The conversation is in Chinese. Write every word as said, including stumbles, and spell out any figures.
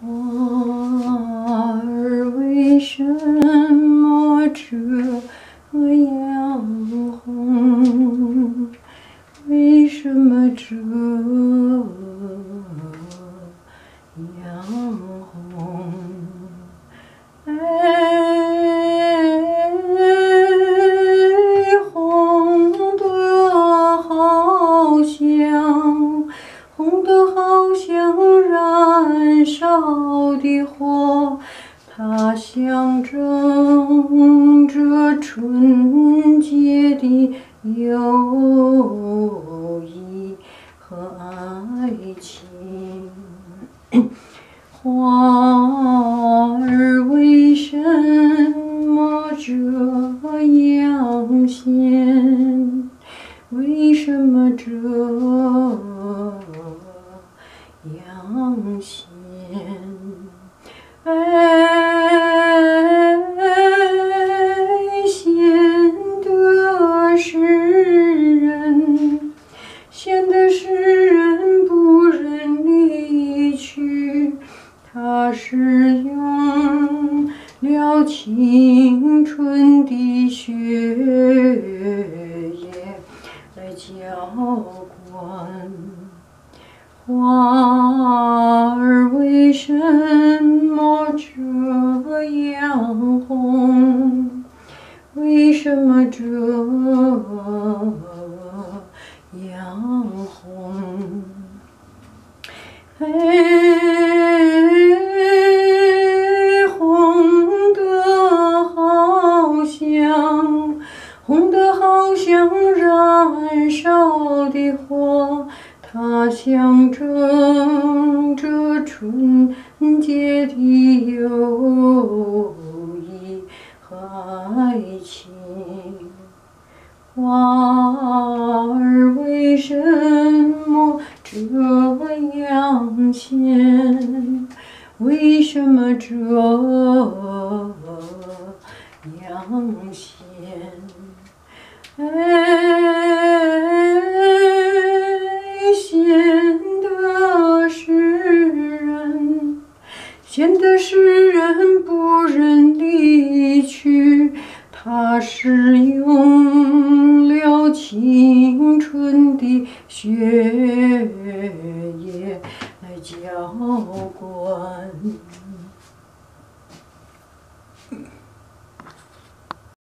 花儿为什么这样红？为什么这样红？哎，红得好像，红得好像燃烧的火，它象征着纯洁的友谊和爱情。花儿为什么这样鲜？为什么这样鲜？哎，鲜的是人，鲜的是人不忍离去。它是用了青春的血液来浇灌。花儿为什么这样红？为什么这样红？哎，红得好像，红得好像燃烧的火，它象征着纯洁的友谊和爱情。花儿为什么这样鲜？为什么这样鲜？哎。